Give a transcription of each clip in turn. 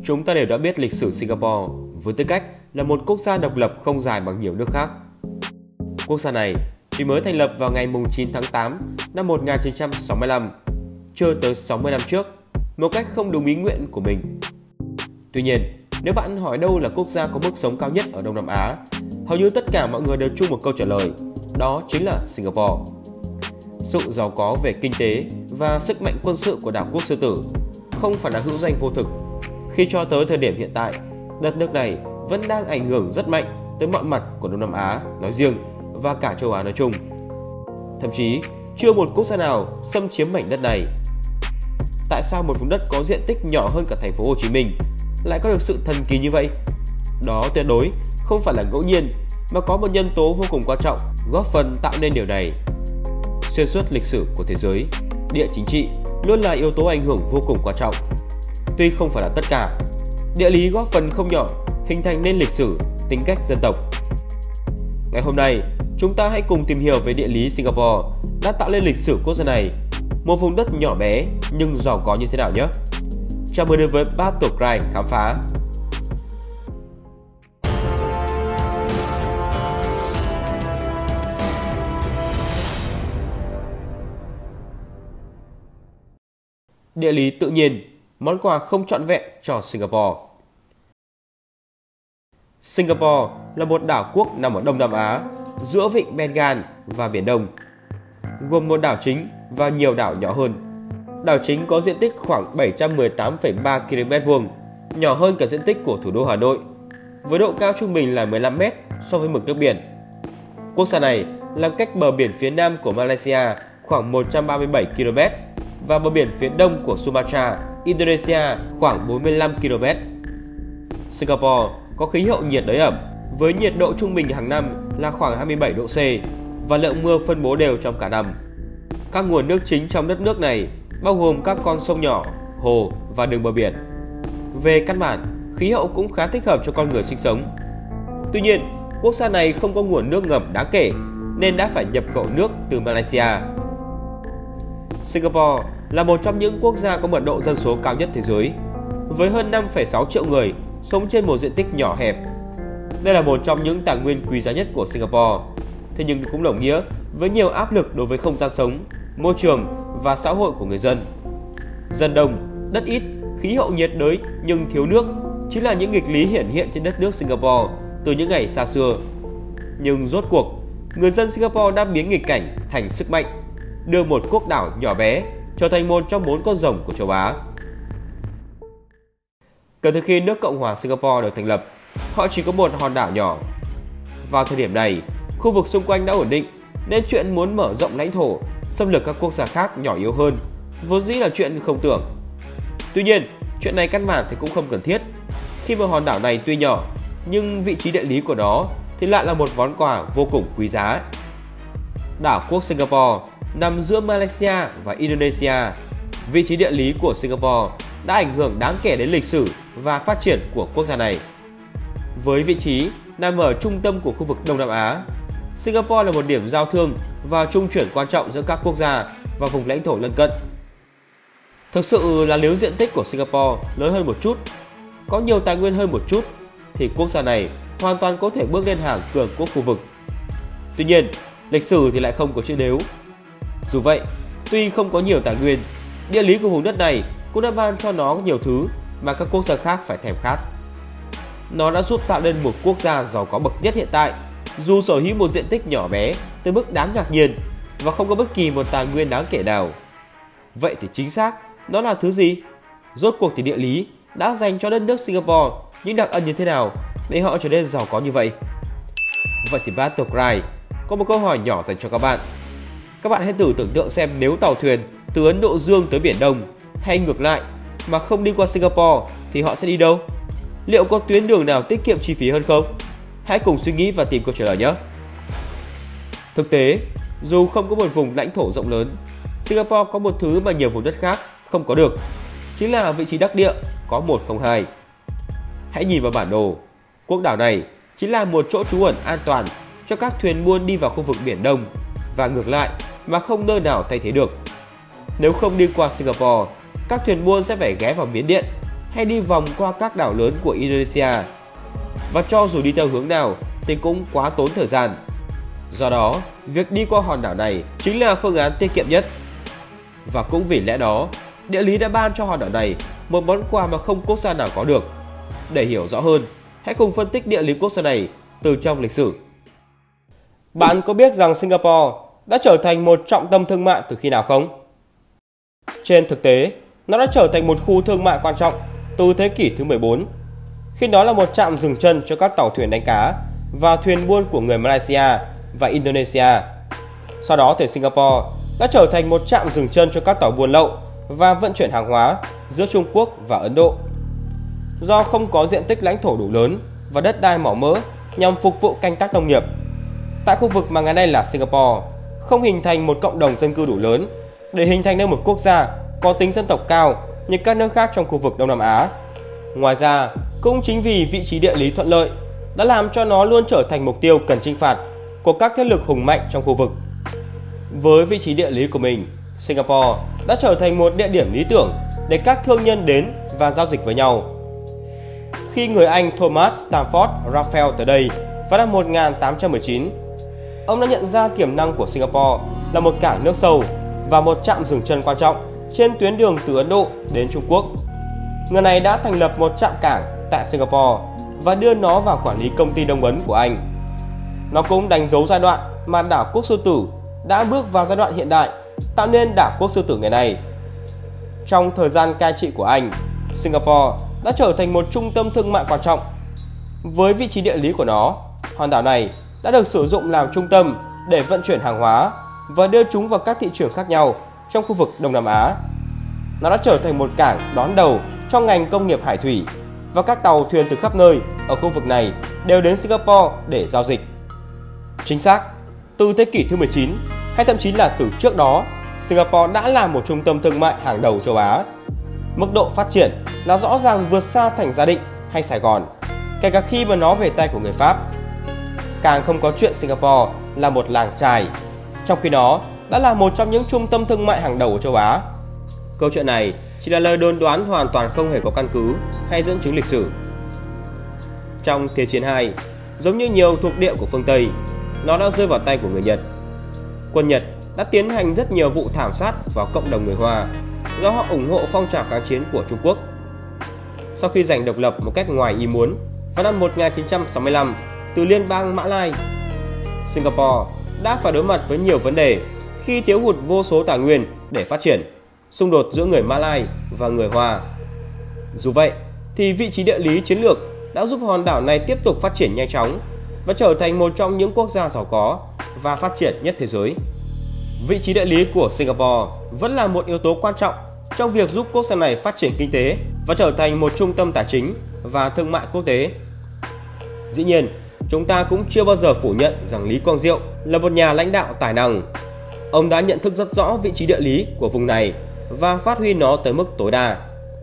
Chúng ta đều đã biết lịch sử Singapore với tư cách là một quốc gia độc lập không dài bằng nhiều nước khác. Quốc gia này chỉ mới thành lập vào ngày 9 tháng 8 năm 1965, chưa tới 60 năm trước, một cách không đúng ý nguyện của mình. Tuy nhiên, nếu bạn hỏi đâu là quốc gia có mức sống cao nhất ở Đông Nam Á, hầu như tất cả mọi người đều chung một câu trả lời, đó chính là Singapore. Sự giàu có về kinh tế và sức mạnh quân sự của đảo quốc Sư Tử không phải là hữu danh vô thực, khi cho tới thời điểm hiện tại, đất nước này vẫn đang ảnh hưởng rất mạnh tới mọi mặt của Đông Nam Á nói riêng và cả châu Á nói chung. Thậm chí, chưa một quốc gia nào xâm chiếm mảnh đất này. Tại sao một vùng đất có diện tích nhỏ hơn cả thành phố Hồ Chí Minh lại có được sự thần kỳ như vậy? Đó tuyệt đối không phải là ngẫu nhiên, mà có một nhân tố vô cùng quan trọng góp phần tạo nên điều này. Xuyên suốt lịch sử của thế giới, địa chính trị luôn là yếu tố ảnh hưởng vô cùng quan trọng. Tuy không phải là tất cả, địa lý góp phần không nhỏ hình thành nên lịch sử, tính cách dân tộc. Ngày hôm nay, chúng ta hãy cùng tìm hiểu về địa lý Singapore đã tạo nên lịch sử quốc gia này, một vùng đất nhỏ bé nhưng giàu có như thế nào nhé. Chào mừng đến với Battlecry khám phá. Địa lý tự nhiên, món quà không trọn vẹn cho Singapore. Singapore là một đảo quốc nằm ở Đông Nam Á, giữa vịnh Bengal và Biển Đông, gồm một đảo chính và nhiều đảo nhỏ hơn. Đảo chính có diện tích khoảng 718,3 km2, nhỏ hơn cả diện tích của thủ đô Hà Nội, với độ cao trung bình là 15 m so với mực nước biển. Quốc gia này nằm cách bờ biển phía nam của Malaysia khoảng 137 km và bờ biển phía đông của Sumatra, Indonesia khoảng 45 km. Singapore có khí hậu nhiệt đới ẩm, với nhiệt độ trung bình hàng năm là khoảng 27 độ C và lượng mưa phân bố đều trong cả năm. Các nguồn nước chính trong đất nước này bao gồm các con sông nhỏ, hồ và đường bờ biển. Về căn bản, khí hậu cũng khá thích hợp cho con người sinh sống. Tuy nhiên, quốc gia này không có nguồn nước ngầm đáng kể nên đã phải nhập khẩu nước từ Malaysia. Singapore là một trong những quốc gia có mật độ dân số cao nhất thế giới, với hơn 5,6 triệu người sống trên một diện tích nhỏ hẹp. Đây là một trong những tài nguyên quý giá nhất của Singapore, thế nhưng cũng đồng nghĩa với nhiều áp lực đối với không gian sống, môi trường và xã hội của người dân. Dân đông, đất ít, khí hậu nhiệt đới nhưng thiếu nước chính là những nghịch lý hiển hiện trên đất nước Singapore từ những ngày xa xưa. Nhưng rốt cuộc, người dân Singapore đã biến nghịch cảnh thành sức mạnh, đưa một quốc đảo nhỏ bé trở thành một trong 4 con rồng của châu Á. Kể từ khi nước Cộng hòa Singapore được thành lập, họ chỉ có một hòn đảo nhỏ. Vào thời điểm này, khu vực xung quanh đã ổn định, nên chuyện muốn mở rộng lãnh thổ, xâm lược các quốc gia khác nhỏ yếu hơn vốn dĩ là chuyện không tưởng. Tuy nhiên, chuyện này căn bản thì cũng không cần thiết, khi mà hòn đảo này tuy nhỏ, nhưng vị trí địa lý của nó thì lại là một món quà vô cùng quý giá. Đảo quốc Singapore nằm giữa Malaysia và Indonesia. Vị trí địa lý của Singapore đã ảnh hưởng đáng kể đến lịch sử và phát triển của quốc gia này. Với vị trí nằm ở trung tâm của khu vực Đông Nam Á, Singapore là một điểm giao thương và trung chuyển quan trọng giữa các quốc gia và vùng lãnh thổ lân cận. Thực sự là nếu diện tích của Singapore lớn hơn một chút, có nhiều tài nguyên hơn một chút, thì quốc gia này hoàn toàn có thể bước lên hàng cường quốc khu vực. Tuy nhiên, lịch sử thì lại không có chữ nếu. Dù vậy, tuy không có nhiều tài nguyên, địa lý của vùng đất này cũng đã ban cho nó nhiều thứ mà các quốc gia khác phải thèm khát. Nó đã giúp tạo nên một quốc gia giàu có bậc nhất hiện tại, dù sở hữu một diện tích nhỏ bé tới mức đáng ngạc nhiên và không có bất kỳ một tài nguyên đáng kể nào. Vậy thì chính xác, nó là thứ gì? Rốt cuộc thì địa lý đã dành cho đất nước Singapore những đặc ân như thế nào để họ trở nên giàu có như vậy? Vậy thì Battlecry có một câu hỏi nhỏ dành cho các bạn. Các bạn hãy thử tưởng tượng xem nếu tàu thuyền từ Ấn Độ Dương tới Biển Đông hay ngược lại mà không đi qua Singapore thì họ sẽ đi đâu? Liệu có tuyến đường nào tiết kiệm chi phí hơn không? Hãy cùng suy nghĩ và tìm câu trả lời nhé! Thực tế, dù không có một vùng lãnh thổ rộng lớn, Singapore có một thứ mà nhiều vùng đất khác không có được, chính là vị trí đắc địa có 102. Hãy nhìn vào bản đồ, quốc đảo này chính là một chỗ trú ẩn an toàn cho các thuyền buôn đi vào khu vực Biển Đông và ngược lại mà không nơi nào thay thế được. Nếu không đi qua Singapore, các thuyền buôn sẽ phải ghé vào Miến Điện hay đi vòng qua các đảo lớn của Indonesia. Và cho dù đi theo hướng nào thì cũng quá tốn thời gian. Do đó, việc đi qua hòn đảo này chính là phương án tiết kiệm nhất. Và cũng vì lẽ đó, địa lý đã ban cho hòn đảo này một món quà mà không quốc gia nào có được. Để hiểu rõ hơn, hãy cùng phân tích địa lý quốc gia này từ trong lịch sử. Bạn có biết rằng Singapore đã trở thành một trọng tâm thương mại từ khi nào không? Trên thực tế, nó đã trở thành một khu thương mại quan trọng từ thế kỷ thứ 14, khi đó là một trạm dừng chân cho các tàu thuyền đánh cá và thuyền buôn của người Malaysia và Indonesia. Sau đó thì Singapore đã trở thành một trạm dừng chân cho các tàu buôn lậu và vận chuyển hàng hóa giữa Trung Quốc và Ấn Độ. Do không có diện tích lãnh thổ đủ lớn và đất đai màu mỡ nhằm phục vụ canh tác nông nghiệp, tại khu vực mà ngày nay là Singapore không hình thành một cộng đồng dân cư đủ lớn để hình thành nên một quốc gia có tính dân tộc cao như các nước khác trong khu vực Đông Nam Á. Ngoài ra, cũng chính vì vị trí địa lý thuận lợi đã làm cho nó luôn trở thành mục tiêu cần chinh phạt của các thế lực hùng mạnh trong khu vực. Với vị trí địa lý của mình, Singapore đã trở thành một địa điểm lý tưởng để các thương nhân đến và giao dịch với nhau. Khi người Anh Thomas Stamford Raffles tới đây vào năm 1819, ông đã nhận ra tiềm năng của Singapore là một cảng nước sâu và một trạm dừng chân quan trọng trên tuyến đường từ Ấn Độ đến Trung Quốc. Người này đã thành lập một trạm cảng tại Singapore và đưa nó vào quản lý công ty Đông Ấn của Anh. Nó cũng đánh dấu giai đoạn mà đảo quốc Sư Tử đã bước vào giai đoạn hiện đại, tạo nên đảo quốc Sư Tử ngày nay. Trong thời gian cai trị của Anh, Singapore đã trở thành một trung tâm thương mại quan trọng. Với vị trí địa lý của nó, hòn đảo này đã được sử dụng làm trung tâm để vận chuyển hàng hóa và đưa chúng vào các thị trường khác nhau trong khu vực Đông Nam Á. Nó đã trở thành một cảng đón đầu cho ngành công nghiệp hải thủy và các tàu thuyền từ khắp nơi ở khu vực này đều đến Singapore để giao dịch. Chính xác, từ thế kỷ thứ 19 hay thậm chí là từ trước đó, Singapore đã là một trung tâm thương mại hàng đầu châu Á. Mức độ phát triển là rõ ràng vượt xa thành Gia Định hay Sài Gòn, kể cả khi mà nó về tay của người Pháp. Càng không có chuyện Singapore là một làng chài, trong khi nó đã là một trong những trung tâm thương mại hàng đầu của châu Á. Câu chuyện này chỉ là lời đồn đoán hoàn toàn không hề có căn cứ hay dẫn chứng lịch sử. Trong Thế chiến II, giống như nhiều thuộc địa của phương Tây, nó đã rơi vào tay của người Nhật. Quân Nhật đã tiến hành rất nhiều vụ thảm sát vào cộng đồng người Hoa do họ ủng hộ phong trào kháng chiến của Trung Quốc. Sau khi giành độc lập một cách ngoài ý muốn vào năm 1965 từ Liên bang Mã Lai, Singapore đã phải đối mặt với nhiều vấn đề khi thiếu hụt vô số tài nguyên để phát triển, xung đột giữa người Mã Lai và người Hoa. Dù vậy, thì vị trí địa lý chiến lược đã giúp hòn đảo này tiếp tục phát triển nhanh chóng và trở thành một trong những quốc gia giàu có và phát triển nhất thế giới. Vị trí địa lý của Singapore vẫn là một yếu tố quan trọng trong việc giúp quốc gia này phát triển kinh tế và trở thành một trung tâm tài chính và thương mại quốc tế. Dĩ nhiên, chúng ta cũng chưa bao giờ phủ nhận rằng Lý Quang Diệu là một nhà lãnh đạo tài năng. Ông đã nhận thức rất rõ vị trí địa lý của vùng này và phát huy nó tới mức tối đa.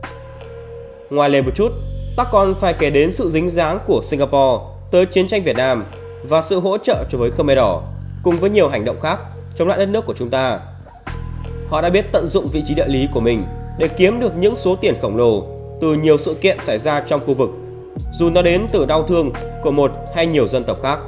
Ngoài lên một chút, ta còn phải kể đến sự dính dáng của Singapore tới chiến tranh Việt Nam và sự hỗ trợ cho với Khmer Đỏ, cùng với nhiều hành động khác chống lại đất nước của chúng ta. Họ đã biết tận dụng vị trí địa lý của mình để kiếm được những số tiền khổng lồ từ nhiều sự kiện xảy ra trong khu vực, dù nó đến từ đau thương của một hay nhiều dân tộc khác.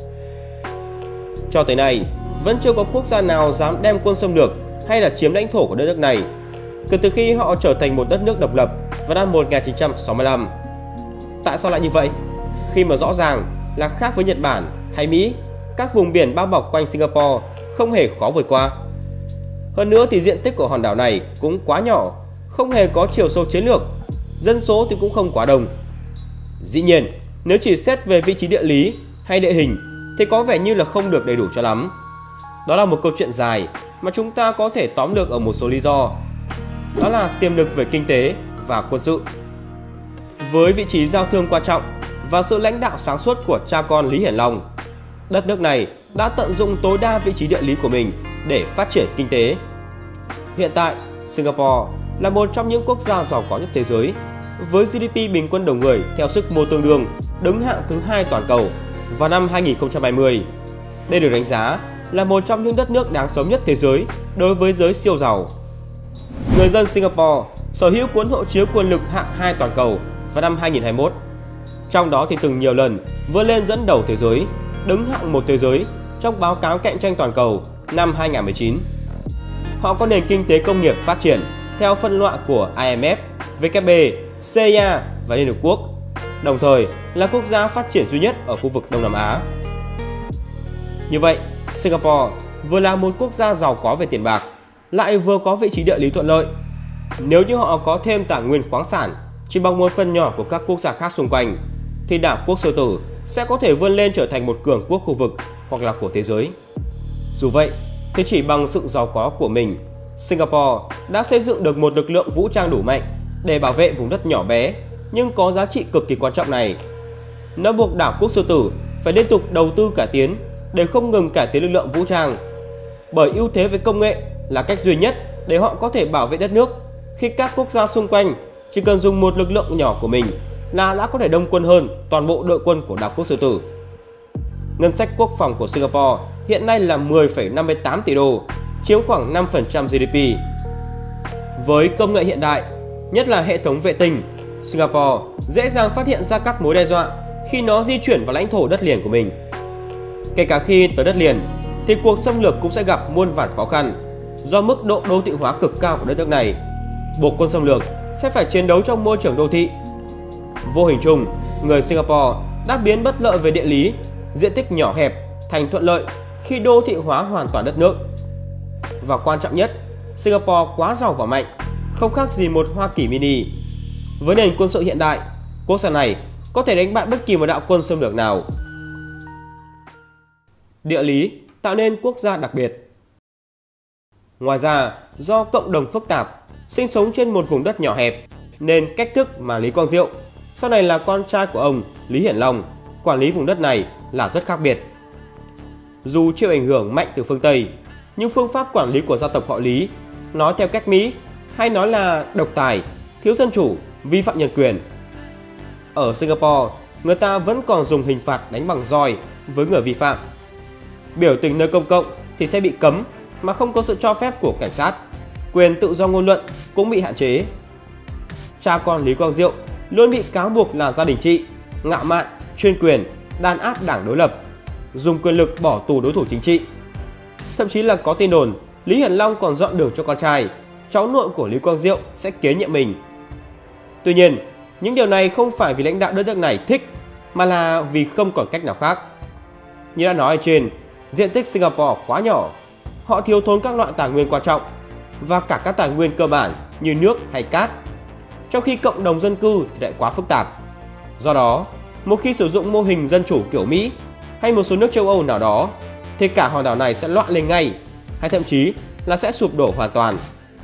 Cho tới nay, vẫn chưa có quốc gia nào dám đem quân xâm lược hay là chiếm lãnh thổ của đất nước này, kể từ khi họ trở thành một đất nước độc lập vào năm 1965. Tại sao lại như vậy? Khi mà rõ ràng là khác với Nhật Bản hay Mỹ, các vùng biển bao bọc quanh Singapore không hề khó vượt qua. Hơn nữa thì diện tích của hòn đảo này cũng quá nhỏ, không hề có chiều sâu chiến lược, dân số thì cũng không quá đông. Dĩ nhiên, nếu chỉ xét về vị trí địa lý hay địa hình thì có vẻ như là không được đầy đủ cho lắm. Đó là một câu chuyện dài mà chúng ta có thể tóm lược ở một số lý do. Đó là tiềm lực về kinh tế và quân sự. Với vị trí giao thương quan trọng và sự lãnh đạo sáng suốt của cha con Lý Hiển Long, đất nước này đã tận dụng tối đa vị trí địa lý của mình để phát triển kinh tế. Hiện tại, Singapore là một trong những quốc gia giàu có nhất thế giới, với GDP bình quân đầu người theo sức mua tương đương đứng hạng thứ 2 toàn cầu vào năm 2020. Đây được đánh giá là một trong những đất nước đáng sống nhất thế giới đối với giới siêu giàu. Người dân Singapore sở hữu cuốn hộ chiếu quyền lực hạng 2 toàn cầu vào năm 2021. Trong đó thì từng nhiều lần vươn lên dẫn đầu thế giới, đứng hạng 1 thế giới trong báo cáo cạnh tranh toàn cầu năm 2019. Họ có nền kinh tế công nghiệp phát triển theo phân loại của IMF, WB, CIA và Liên Hợp Quốc, đồng thời là quốc gia phát triển duy nhất ở khu vực Đông Nam Á. Như vậy, Singapore vừa là một quốc gia giàu có về tiền bạc, lại vừa có vị trí địa lý thuận lợi. Nếu như họ có thêm tài nguyên khoáng sản chỉ bằng một phần nhỏ của các quốc gia khác xung quanh, thì đảo quốc Sư Tử sẽ có thể vươn lên trở thành một cường quốc khu vực hoặc là của thế giới. Dù vậy, thì chỉ bằng sự giàu có của mình, Singapore đã xây dựng được một lực lượng vũ trang đủ mạnh để bảo vệ vùng đất nhỏ bé nhưng có giá trị cực kỳ quan trọng này. Nó buộc đảo quốc Sư Tử phải liên tục đầu tư cải tiến để không ngừng cải tiến lực lượng vũ trang. Bởi ưu thế về công nghệ là cách duy nhất để họ có thể bảo vệ đất nước, khi các quốc gia xung quanh chỉ cần dùng một lực lượng nhỏ của mình là đã có thể đông quân hơn toàn bộ đội quân của đảo quốc Sư Tử. Ngân sách quốc phòng của Singapore hiện nay là 10,58 tỷ đô, chiếm khoảng 5% GDP. Với công nghệ hiện đại, nhất là hệ thống vệ tinh, Singapore dễ dàng phát hiện ra các mối đe dọa khi nó di chuyển vào lãnh thổ đất liền của mình. Kể cả khi tới đất liền, thì cuộc xâm lược cũng sẽ gặp muôn vàn khó khăn do mức độ đô thị hóa cực cao của đất nước này, buộc quân xâm lược sẽ phải chiến đấu trong môi trường đô thị. Vô hình chung, người Singapore đã biến bất lợi về địa lý, diện tích nhỏ hẹp thành thuận lợi khi đô thị hóa hoàn toàn đất nước. Và quan trọng nhất, Singapore quá giàu và mạnh, không khác gì một Hoa Kỳ mini. Với nền quân sự hiện đại, quốc gia này có thể đánh bại bất kỳ một đạo quân xâm lược nào. Địa lý tạo nên quốc gia đặc biệt. Ngoài ra, do cộng đồng phức tạp, sinh sống trên một vùng đất nhỏ hẹp, nên cách thức mà Lý Quang Diệu, sau này là con trai của ông Lý Hiển Long, quản lý vùng đất này là rất khác biệt. Dù chịu ảnh hưởng mạnh từ phương Tây, nhưng phương pháp quản lý của gia tộc họ Lý, nói theo cách Mỹ, hay nói là độc tài, thiếu dân chủ, vi phạm nhân quyền. Ở Singapore, người ta vẫn còn dùng hình phạt đánh bằng roi với người vi phạm. Biểu tình nơi công cộng thì sẽ bị cấm mà không có sự cho phép của cảnh sát. Quyền tự do ngôn luận cũng bị hạn chế. Cha con Lý Quang Diệu luôn bị cáo buộc là gia đình trị, ngạo mạn, chuyên quyền, đàn áp đảng đối lập, dùng quyền lực bỏ tù đối thủ chính trị. Thậm chí là có tin đồn Lý Hiển Long còn dọn đường cho con trai, cháu nội của Lý Quang Diệu sẽ kế nhiệm mình. Tuy nhiên, những điều này không phải vì lãnh đạo đất nước này thích, mà là vì không còn cách nào khác. Như đã nói ở trên, diện tích Singapore quá nhỏ, họ thiếu thốn các loại tài nguyên quan trọng và cả các tài nguyên cơ bản như nước hay cát, trong khi cộng đồng dân cư thì lại quá phức tạp. Do đó, một khi sử dụng mô hình dân chủ kiểu Mỹ hay một số nước châu Âu nào đó, thì cả hòn đảo này sẽ loạn lên ngay, hay thậm chí là sẽ sụp đổ hoàn toàn.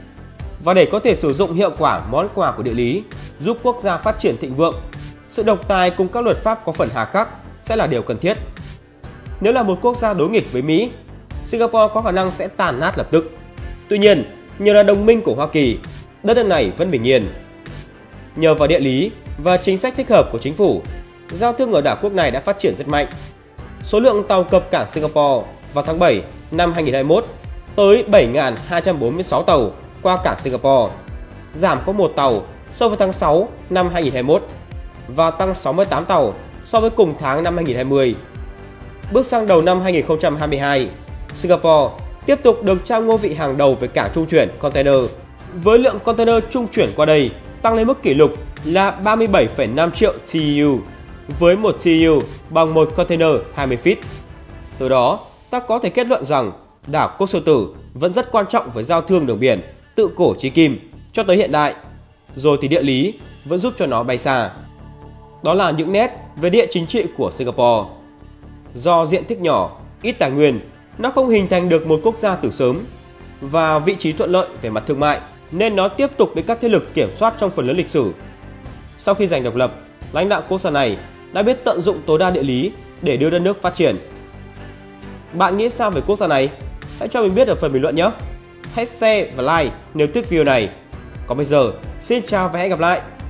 Và để có thể sử dụng hiệu quả món quà của địa lý, giúp quốc gia phát triển thịnh vượng, sự độc tài cùng các luật pháp có phần hà khắc sẽ là điều cần thiết. Nếu là một quốc gia đối nghịch với Mỹ, Singapore có khả năng sẽ tàn nát lập tức. Tuy nhiên, nhờ là đồng minh của Hoa Kỳ, đất nước này vẫn bình yên. Nhờ vào địa lý và chính sách thích hợp của chính phủ, giao thương ở đảo quốc này đã phát triển rất mạnh. Số lượng tàu cập cảng Singapore vào tháng 7 năm 2021 tới 7.246 tàu qua cảng Singapore, giảm có 1 tàu so với tháng 6 năm 2021 và tăng 68 tàu so với cùng tháng năm 2020. Bước sang đầu năm 2022, Singapore tiếp tục được trao ngôi vị hàng đầu về cảng trung chuyển container, với lượng container trung chuyển qua đây tăng lên mức kỷ lục là 37,5 triệu TEU, với 1 TEU bằng một container 20 feet. Từ đó, ta có thể kết luận rằng đảo Quốc Sư Tử vẫn rất quan trọng với giao thương đường biển tự cổ chí kim cho tới hiện đại, rồi thì địa lý vẫn giúp cho nó bay xa. Đó là những nét về địa chính trị của Singapore. Do diện tích nhỏ, ít tài nguyên, nó không hình thành được một quốc gia từ sớm, và vị trí thuận lợi về mặt thương mại nên nó tiếp tục bị các thế lực kiểm soát trong phần lớn lịch sử. Sau khi giành độc lập, lãnh đạo quốc gia này đã biết tận dụng tối đa địa lý để đưa đất nước phát triển. Bạn nghĩ sao về quốc gia này? Hãy cho mình biết ở phần bình luận nhé! Hãy share và like nếu thích video này. Còn bây giờ, xin chào và hẹn gặp lại!